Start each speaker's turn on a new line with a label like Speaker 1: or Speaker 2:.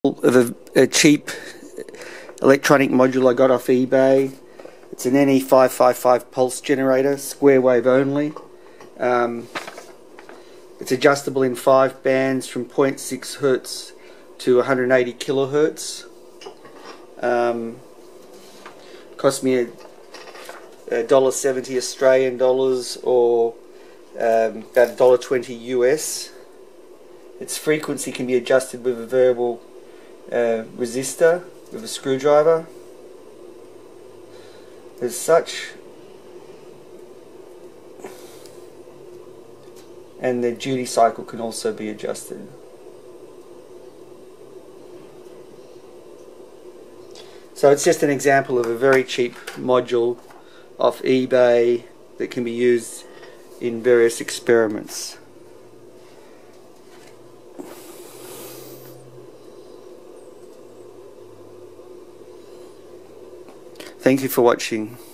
Speaker 1: of a cheap electronic module I got off eBay. It's an NE555 pulse generator, square wave only. It's adjustable in 5 bands from 0.6 Hz to 180 kilohertz. Cost me $1.70 Australian dollars, or about $1.20 US. Its frequency can be adjusted with a variable resistor with a screwdriver. As such, and the duty cycle can also be adjusted. So it's just an example of a very cheap module off eBay that can be used in various experiments. Thank you for watching.